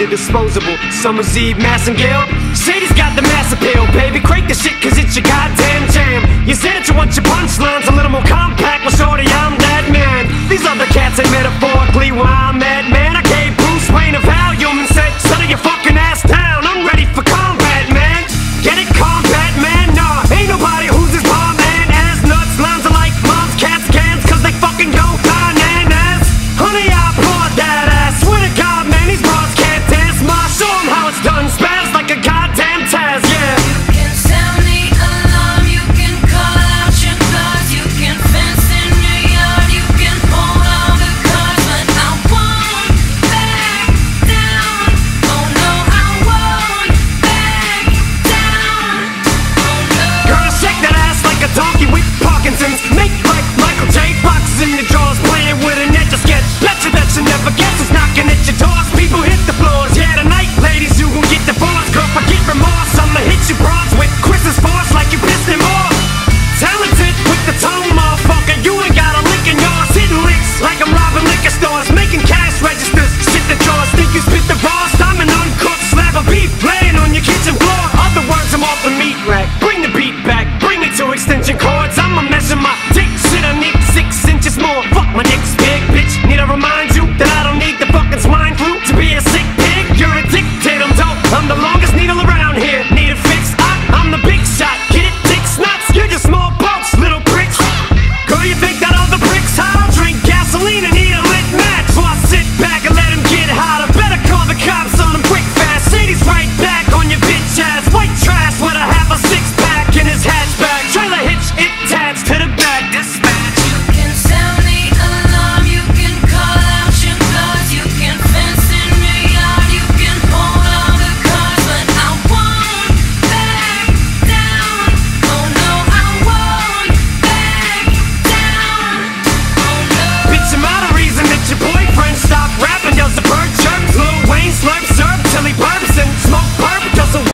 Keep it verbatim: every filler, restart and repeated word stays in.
disposable. Summer's Eve, Massengale. Shady's got the mass appeal, baby. Crank the shit cause it's your goddamn jam. You said that you want your punchlines a little more compact. Well, shorty, I'm that man. These other cats ain't metaphorically wild.